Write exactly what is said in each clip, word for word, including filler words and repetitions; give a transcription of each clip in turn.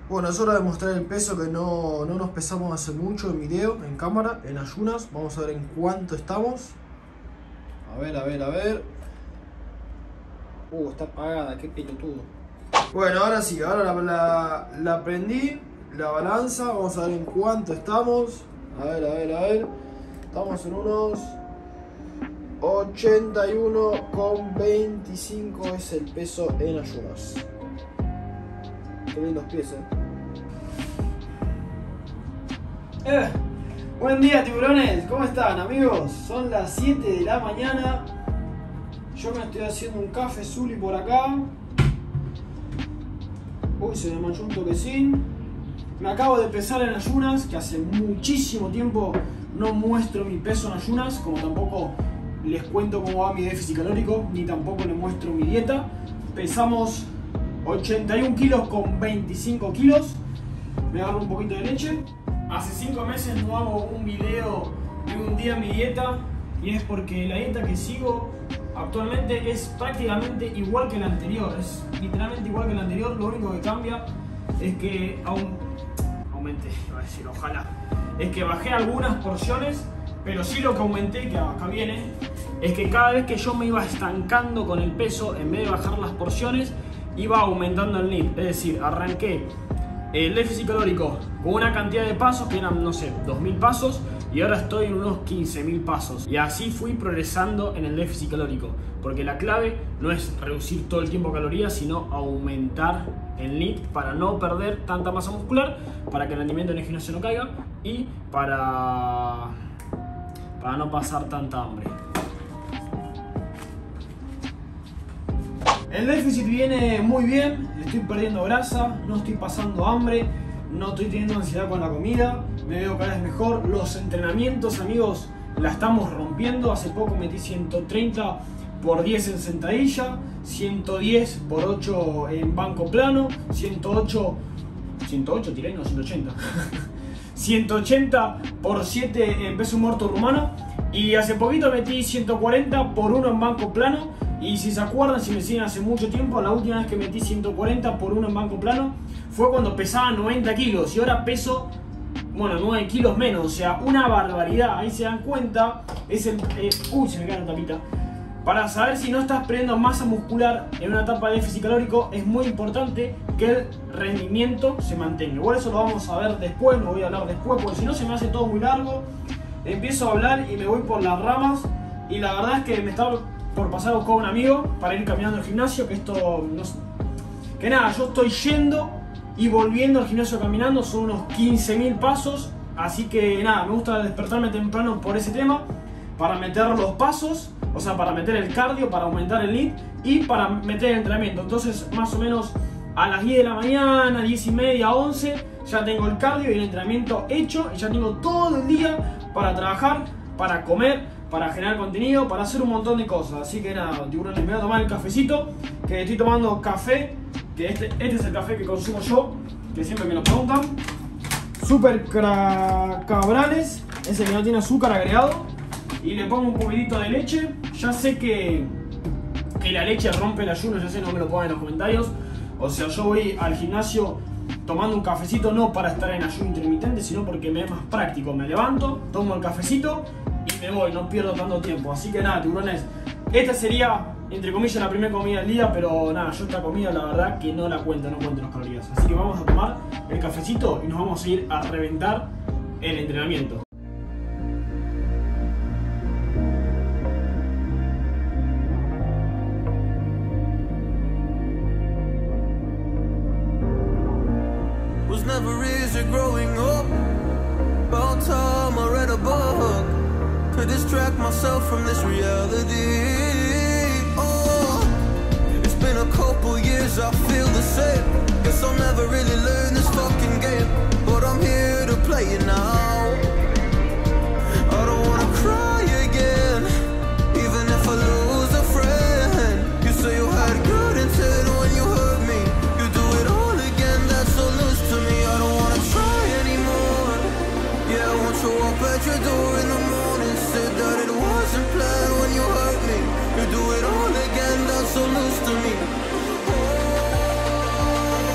Bueno, es hora de mostrar el peso que no, no nos pesamos hace mucho en video, en cámara, en ayunas. Vamos a ver en cuánto estamos. A ver, a ver, a ver. Uh, está apagada, qué pelotudo. Bueno, ahora sí, ahora la, la, la prendí, la balanza. Vamos a ver en cuánto estamos. A ver, a ver, a ver. Estamos en unos ochenta y uno coma veinticinco es el peso en ayunas. Qué lindos pies, eh. Eh, buen día, tiburones, ¿cómo están, amigos? Son las siete de la mañana. Yo me estoy haciendo un café Zuli por acá. Uy, se me manchó un toquecín. Me acabo de pesar en ayunas, que hace muchísimo tiempo no muestro mi peso en ayunas, como tampoco les cuento cómo va mi déficit calórico, ni tampoco les muestro mi dieta. Pesamos ochenta y un kilos con veinticinco kilos. Me agarro un poquito de leche. Hace cinco meses no hago un video de un día mi dieta, y es porque la dieta que sigo actualmente es prácticamente igual que la anterior. Es literalmente igual que la anterior. Lo único que cambia es que aún aumenté, iba a decir, ojalá. Es que bajé algunas porciones, pero sí lo que aumenté, que acá viene, es que cada vez que yo me iba estancando con el peso, en vez de bajar las porciones, iba aumentando el N I T. Es decir, arranqué el déficit calórico con una cantidad de pasos que eran, no sé, dos mil pasos, y ahora estoy en unos quince mil pasos. Y así fui progresando en el déficit calórico, porque la clave no es reducir todo el tiempo calorías, sino aumentar el N I T para no perder tanta masa muscular, para que el rendimiento en el gimnasio no caiga y para, para no pasar tanta hambre. El déficit viene muy bien, estoy perdiendo grasa, no estoy pasando hambre, no estoy teniendo ansiedad con la comida, me veo cada vez mejor. Los entrenamientos, amigos, la estamos rompiendo. Hace poco metí ciento treinta por diez en sentadilla, ciento diez por ocho en banco plano, ciento ocho, ciento ocho tiré, no, ciento ochenta. ciento ochenta por siete en peso muerto rumano, y hace poquito metí ciento cuarenta por uno en banco plano. Y si se acuerdan, si me siguen hace mucho tiempo, la última vez que metí ciento cuarenta por uno en banco plano fue cuando pesaba noventa kilos, y ahora peso, bueno, nueve kilos menos, o sea, una barbaridad. Ahí se dan cuenta, es el... Eh, uy, se me cae la tapita. Para saber si no estás perdiendo masa muscular en una etapa de déficit calórico, es muy importante que el rendimiento se mantenga. Igual eso lo vamos a ver después, lo voy a hablar después, porque si no se me hace todo muy largo. Empiezo a hablar y me voy por las ramas, y la verdad es que me estaba por pasar a buscar a un amigo para ir caminando al gimnasio, que esto no, que nada, yo estoy yendo y volviendo al gimnasio caminando, son unos quince mil pasos, así que nada, me gusta despertarme temprano por ese tema, para meter los pasos, o sea, para meter el cardio, para aumentar el N I T y para meter el entrenamiento. Entonces, más o menos a las diez de la mañana, diez y media, once, ya tengo el cardio y el entrenamiento hecho, y ya tengo todo el día para trabajar, para comer, para generar contenido, para hacer un montón de cosas. Así que nada, tiburones, me voy a tomar el cafecito, que estoy tomando café, que este, este es el café que consumo yo, que siempre me lo preguntan. Super Cabrales, ese que no tiene azúcar agregado, y le pongo un poquitito de leche. Ya sé que, que la leche rompe el ayuno, ya sé, no me lo pongan en los comentarios. O sea, yo voy al gimnasio tomando un cafecito no para estar en ayuno intermitente, sino porque me es más práctico. Me levanto, tomo el cafecito y me voy, no pierdo tanto tiempo. Así que nada, tiburones, esta sería, entre comillas, la primera comida del día, pero nada, yo esta comida la verdad que no la cuento, no cuento las calorías. Así que vamos a tomar el cafecito y nos vamos a ir a reventar el entrenamiento. Was never easy growing up. About time I read a book to distract myself from this reality. Oh, it's been a couple years, I feel the same. Guess I'll never really learn this fucking game, but I'm here to play it now. I don't wanna cry again, even if I lose a friend. You say you had good intent when you hurt me. You do it all again, that's so loose to me. I don't wanna try anymore. Yeah, I won't show up at your door in the morning. Said that it wasn't planned when you hurt me. You do it all again, that's so loose to me. Oh,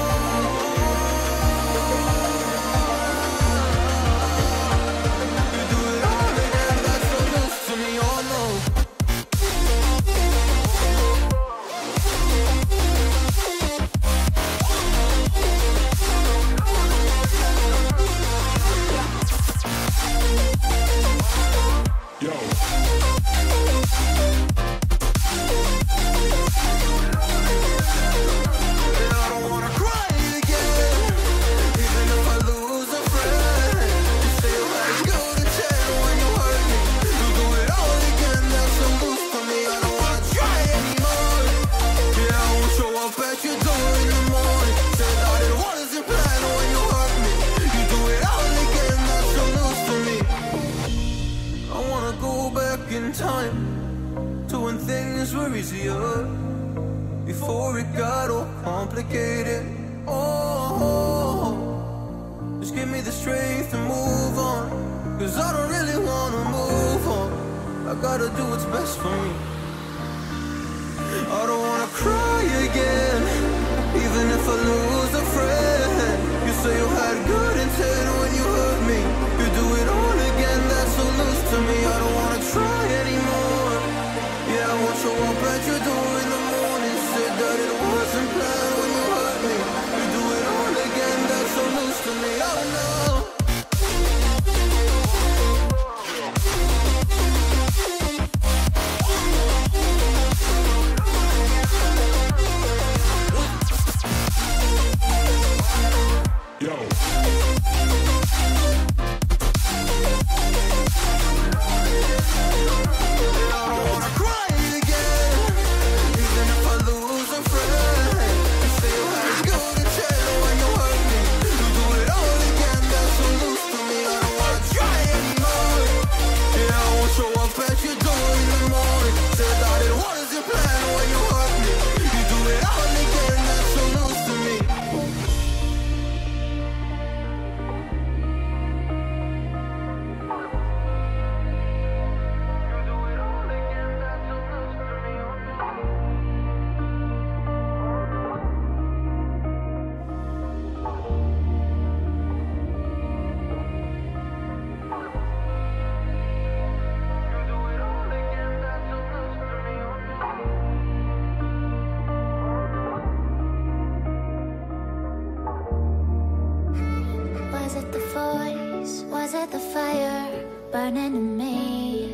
gotta do what's best for me. I don't wanna cry again, even if I lose a friend. You say you had good intent when you hurt me. You do it all again, that's so loose to me. I don't wanna try anymore. Yeah, I won't show up at your door in the morning. Said that it wasn't planned when you hurt me. You do it all again, that's so loose to me. Oh no. Burning in me.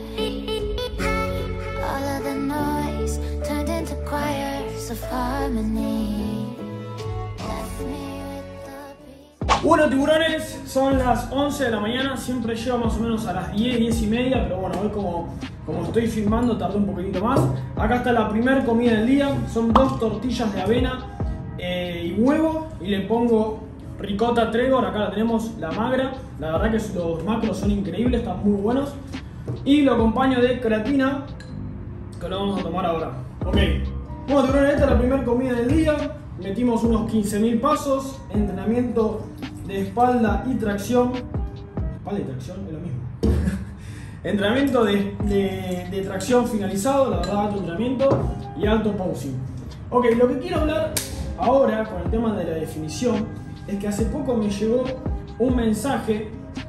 All of the noise turned into choirs of harmony. Left me with the beat. Bueno, tiburones, son las once de la mañana. Siempre llego más o menos a las diez, diez y media. Pero bueno, hoy como, como estoy filmando tardé un poquitito más. Acá está la primera comida del día. Son dos tortillas de avena eh, y huevo. Y le pongo ricota Tregor, acá la tenemos, la magra. La verdad que los macros son increíbles, están muy buenos. Y lo acompaño de creatina, que lo vamos a tomar ahora. Ok, bueno, tiburones, esta es la primera comida del día. Metimos unos quince mil pasos. Entrenamiento de espalda y tracción. Espalda y tracción es lo mismo. Entrenamiento de, de, de tracción finalizado, la verdad, alto entrenamiento y alto posing. Ok, lo que quiero hablar ahora con el tema de la definición es que hace poco me llegó un mensaje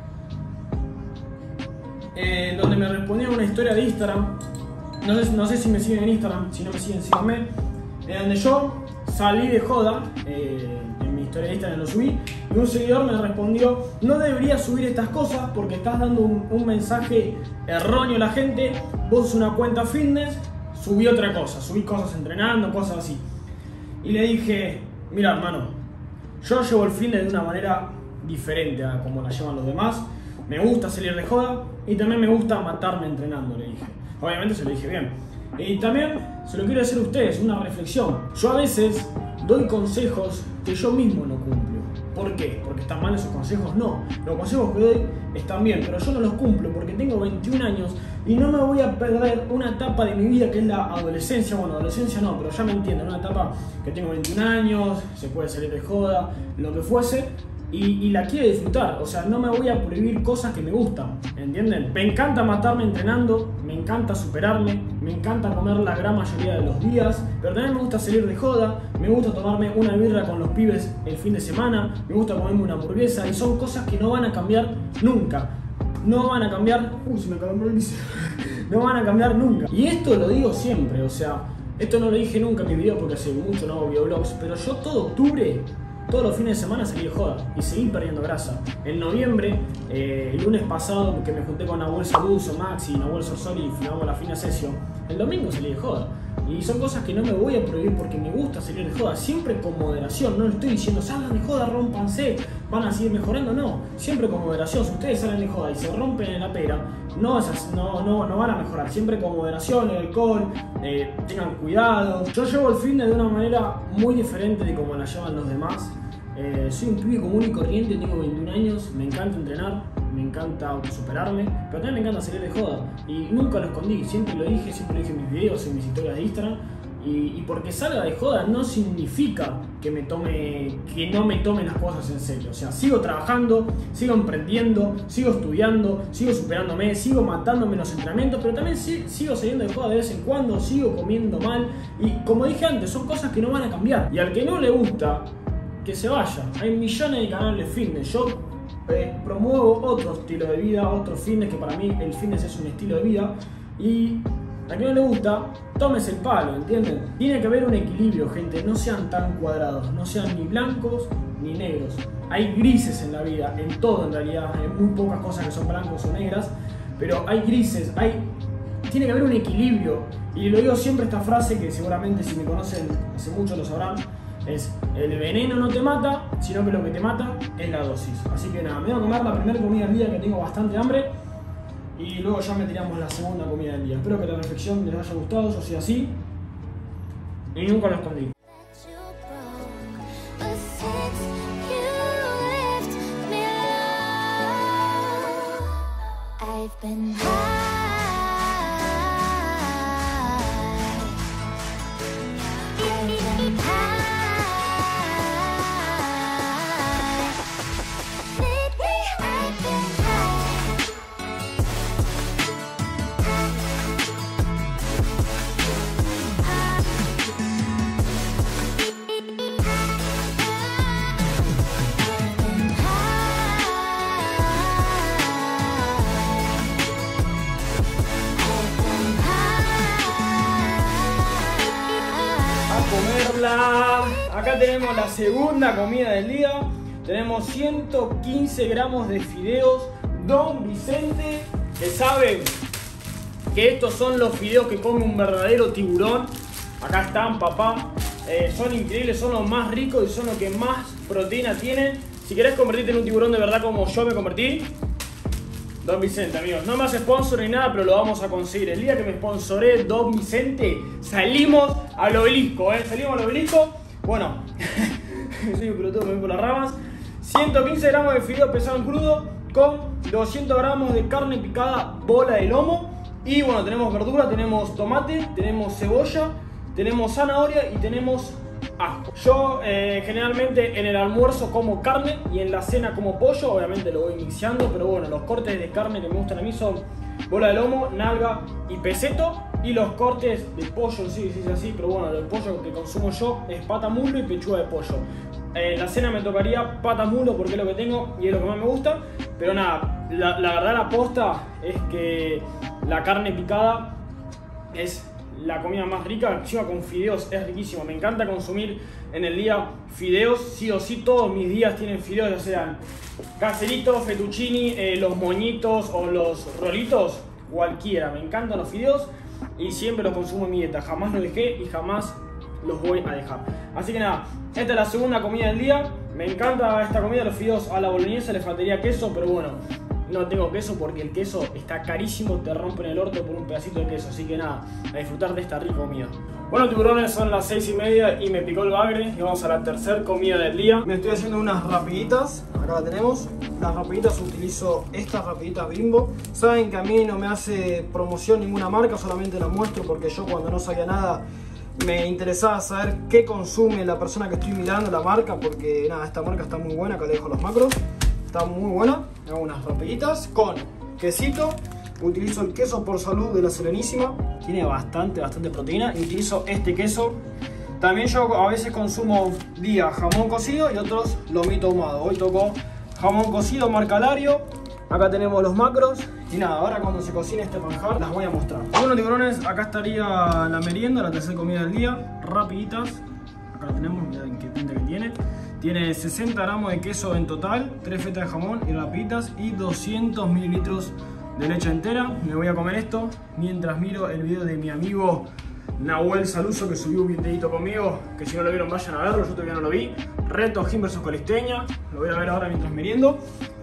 eh, donde me respondía una historia de Instagram. No sé, no sé si me siguen en Instagram, si no me siguen, síganme. En donde yo salí de joda, eh, en mi historia de Instagram lo subí, y un seguidor me respondió: no deberías subir estas cosas porque estás dando un, un mensaje erróneo a la gente. Vos sos una cuenta fitness, subí otra cosa, subí cosas entrenando, cosas así. Y le dije: mira, hermano, yo llevo el fitness de una manera diferente a como la llevan los demás. Me gusta salir de joda y también me gusta matarme entrenando, le dije. Obviamente se lo dije bien. Y también se lo quiero decir a ustedes, una reflexión. Yo a veces doy consejos que yo mismo no cumplo. ¿Por qué? ¿Porque están mal esos consejos? No. Los consejos que doy están bien, pero yo no los cumplo porque tengo veintiún años y no me voy a perder una etapa de mi vida que es la adolescencia. Bueno, adolescencia no, pero ya me entienden. Una etapa que tengo veintiún años, se puede salir de joda, lo que fuese. Y, y la quiero disfrutar, o sea, no me voy a prohibir cosas que me gustan, ¿entienden? Me encanta matarme entrenando, me encanta superarme, me encanta comer la gran mayoría de los días, pero también me gusta salir de joda, me gusta tomarme una birra con los pibes el fin de semana, me gusta comerme una hamburguesa, y son cosas que no van a cambiar nunca. No van a cambiar... Uy, se me acabó el bici. No van a cambiar nunca. Y esto lo digo siempre, o sea, esto no lo dije nunca en mi video porque hace mucho no hago videoblogs, pero yo todo octubre, todos los fines de semana salí de joda y seguí perdiendo grasa. En noviembre, eh, el lunes pasado, que me junté con Nahuel Saluso, Maxi, Nahuel Sorsori y filmamos la fina sesión, el domingo salí de joda. Y son cosas que no me voy a prohibir porque me gusta salir de joda, siempre con moderación. No les estoy diciendo salgan de joda, rómpanse, van a seguir mejorando, no. Siempre con moderación. Si ustedes salen de joda y se rompen en la pera, no, no, no, no van a mejorar. Siempre con moderación, el alcohol, eh, tengan cuidado. Yo llevo el fitness de una manera muy diferente de como la llevan los demás. Eh, soy un pibe común y corriente, tengo veintiún años, me encanta entrenar, me encanta autosuperarme, pero también me encanta salir de joda. Y nunca lo escondí, siempre lo dije, siempre lo dije en mis videos, en mis historias de Instagram. Y, y porque salga de joda no significa que, me tome, que no me tome las cosas en serio. O sea, sigo trabajando, sigo emprendiendo, sigo estudiando, sigo superándome, sigo matándome en los entrenamientos, pero también sí, sigo saliendo de joda de vez en cuando, sigo comiendo mal. Y como dije antes, son cosas que no van a cambiar. Y al que no le gusta, que se vaya. Hay millones de canales de fitness. Yo eh, promuevo otro estilo de vida, otro fitness, que para mí el fitness es un estilo de vida. Y a quien no le gusta, tómese el palo, ¿entienden? Tiene que haber un equilibrio, gente. No sean tan cuadrados, no sean ni blancos ni negros. Hay grises en la vida, en todo en realidad. Hay muy pocas cosas que son blancos o negras, pero hay grises, hay... tiene que haber un equilibrio. Y lo digo siempre esta frase, que seguramente si me conocen hace mucho lo sabrán, es: el veneno no te mata, sino que lo que te mata es la dosis. Así que nada, me voy a comer la primera comida del día, que tengo bastante hambre. Y luego ya meteríamos la segunda comida del día. Espero que la reflexión les haya gustado, yo soy así y nunca lo escondí. Comerla. Acá tenemos la segunda comida del día. Tenemos ciento quince gramos de fideos Don Vicente, que saben que estos son los fideos que come un verdadero tiburón. Acá están, papá. Eh, son increíbles, son los más ricos y son los que más proteína tienen. Si querés convertirte en un tiburón de verdad como yo me convertí, Don Vicente, amigos. No más sponsor ni nada, pero lo vamos a conseguir. El día que me sponsoré Don Vicente, salimos al obelisco, ¿eh? Salimos al obelisco. Bueno, soy un pelotudo, me voy por las ramas. ciento quince gramos de fideo pesado en crudo con doscientos gramos de carne picada bola de lomo. Y bueno, tenemos verdura, tenemos tomate, tenemos cebolla, tenemos zanahoria y tenemos ajo. Yo eh, generalmente en el almuerzo como carne y en la cena como pollo. Obviamente lo voy mixeando, pero bueno, los cortes de carne que me gustan a mí son bola de lomo, nalga y peseto. Y los cortes de pollo, sí, sí, sí, así, pero bueno, el pollo que consumo yo es pata mulo y pechuga de pollo. En la cena me tocaría pata mulo porque es lo que tengo y es lo que más me gusta. Pero nada, la, la verdad la posta es que la carne picada es la comida más rica. Encima con fideos es riquísimo. Me encanta consumir en el día fideos, sí o sí. Todos mis días tienen fideos, ya sean caseritos, fettuccini, eh, los moñitos o los rolitos, cualquiera. Me encantan los fideos y siempre los consumo en mi dieta. Jamás los dejé y jamás los voy a dejar. Así que nada, esta es la segunda comida del día. Me encanta esta comida, los fideos a la boloñesa. Le faltaría queso, pero bueno, no tengo queso porque el queso está carísimo. Te rompen el orto por un pedacito de queso. Así que nada, a disfrutar de esta rica comida. Bueno, tiburones, son las seis y media y me picó el bagre. Y vamos a la tercera comida del día. Me estoy haciendo unas rapiditas. Acá la tenemos. Las rapiditas, utilizo estas rapiditas Bimbo. Saben que a mí no me hace promoción ninguna marca, solamente la muestro porque yo cuando no sabía nada me interesaba saber qué consume la persona que estoy mirando, la marca, porque nada, esta marca está muy buena. Acá le dejo los macros. Está muy buena. Hago unas rapiditas con quesito. Utilizo el queso Por Salud de la Serenísima. Tiene bastante, bastante proteína. Y utilizo este queso. También yo a veces consumo día jamón cocido y otros lomito ahumado. Hoy tocó jamón cocido marca Lario. Acá tenemos los macros. Y nada, ahora cuando se cocine este manjar las voy a mostrar. Bueno, tiburones, acá estaría la merienda, la tercera comida del día. Rapiditas. Acá la tenemos, miren qué pinta que tiene. Tiene sesenta gramos de queso en total, tres fetas de jamón y rapiditas y doscientos mililitros de leche entera. Me voy a comer esto mientras miro el video de mi amigo Nahuel Saluso, que subió un videito conmigo, que si no lo vieron vayan a verlo, yo todavía no lo vi. Reto Gym versus Calistenia, lo voy a ver ahora mientras meriendo.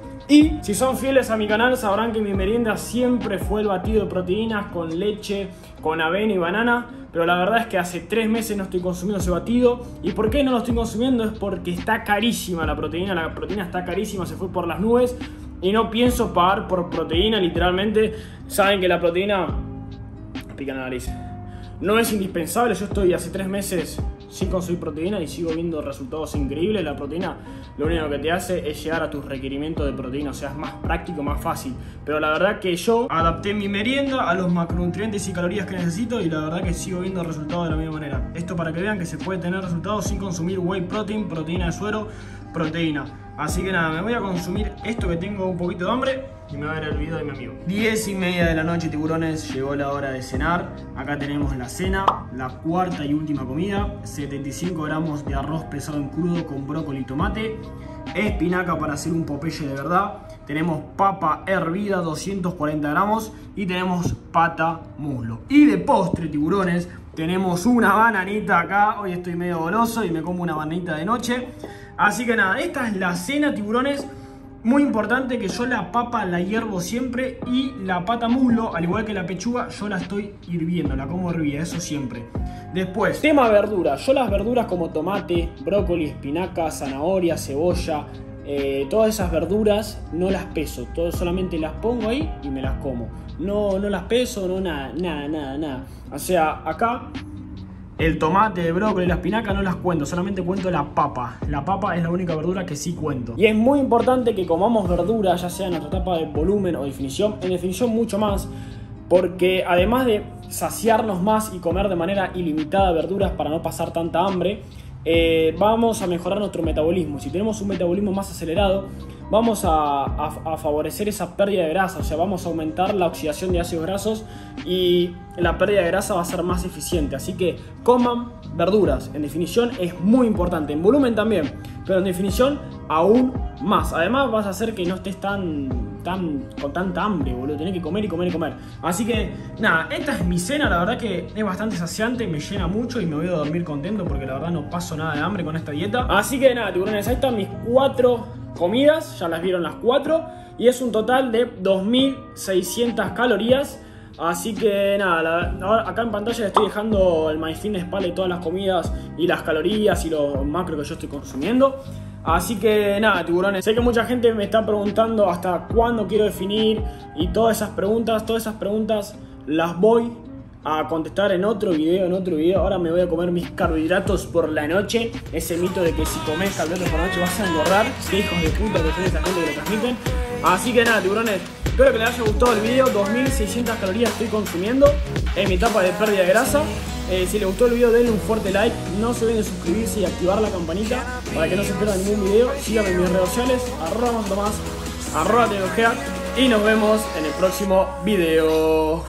Y si son fieles a mi canal sabrán que mi merienda siempre fue el batido de proteínas con leche, con avena y banana. Pero la verdad es que hace tres meses no estoy consumiendo ese batido. ¿Y por qué no lo estoy consumiendo? Es porque está carísima la proteína. La proteína está carísima, se fue por las nubes. Y no pienso pagar por proteína, literalmente. Saben que la proteína... pica la nariz. No es indispensable, yo estoy hace tres meses sin consumir proteína y sigo viendo resultados increíbles. La proteína lo único que te hace es llegar a tus requerimientos de proteína, o sea, es más práctico, más fácil. Pero la verdad que yo adapté mi merienda a los macronutrientes y calorías que necesito y la verdad que sigo viendo resultados de la misma manera. Esto para que vean que se puede tener resultados sin consumir whey protein, proteína de suero, proteína. Así que nada, me voy a consumir esto que tengo un poquito de hambre y me voy a ver el video de mi amigo. diez y media de la noche, tiburones, llegó la hora de cenar. Acá tenemos la cena, la cuarta y última comida. setenta y cinco gramos de arroz pesado en crudo con brócoli y tomate. Espinaca para hacer un popeye de verdad. Tenemos papa hervida, doscientos cuarenta gramos. Y tenemos pata muslo. Y de postre, tiburones, tenemos una bananita acá. Hoy estoy medio goloso y me como una bananita de noche. Así que nada, esta es la cena, tiburones. Muy importante que yo la papa la hiervo siempre y la pata muslo, al igual que la pechuga, yo la estoy hirviendo, la como hervida, eso siempre. Después, tema verduras. Yo las verduras como tomate, brócoli, espinaca, zanahoria, cebolla, eh, todas esas verduras no las peso, todo, solamente las pongo ahí y me las como. No, no las peso, no nada, nada, nada, nada. O sea, acá el tomate, el brócoli y la espinaca no las cuento, solamente cuento la papa. La papa es la única verdura que sí cuento. Y es muy importante que comamos verduras, ya sea en nuestra etapa de volumen o definición, en definición mucho más, porque además de saciarnos más y comer de manera ilimitada verduras para no pasar tanta hambre, eh, vamos a mejorar nuestro metabolismo. Si tenemos un metabolismo más acelerado, vamos a, a, a favorecer esa pérdida de grasa, o sea, vamos a aumentar la oxidación de ácidos grasos y la pérdida de grasa va a ser más eficiente. Así que coman verduras, en definición es muy importante, en volumen también, pero en definición aún más. Además vas a hacer que no estés tan, tan con tanta hambre, boludo, tenés que comer y comer y comer. Así que nada, esta es mi cena, la verdad que es bastante saciante, me llena mucho y me voy a dormir contento porque la verdad no paso nada de hambre con esta dieta. Así que nada, tiburones, ahí están mis cuatro comidas, ya las vieron las cuatro y es un total de dos mil seiscientas calorías. Así que nada, la, ahora acá en pantalla les estoy dejando el MyFitnessPal de todas las comidas y las calorías y los macros que yo estoy consumiendo. Así que nada, tiburones, sé que mucha gente me está preguntando hasta cuándo quiero definir y todas esas preguntas, todas esas preguntas las voy a contestar en otro video, en otro video. Ahora me voy a comer mis carbohidratos por la noche. Ese mito de que si comes carbohidratos por la noche vas a engordar. Qué hijos de puta que son esa gente que lo transmiten. Así que nada, tiburones, espero que les haya gustado el video. dos mil seiscientas calorías estoy consumiendo en mi etapa de pérdida de grasa. Eh, si les gustó el video, denle un fuerte like. No se olviden de suscribirse y activar la campanita para que no se pierdan ningún video. Síganme en mis redes sociales, arroba más, arroba tecnología. Y nos vemos en el próximo video.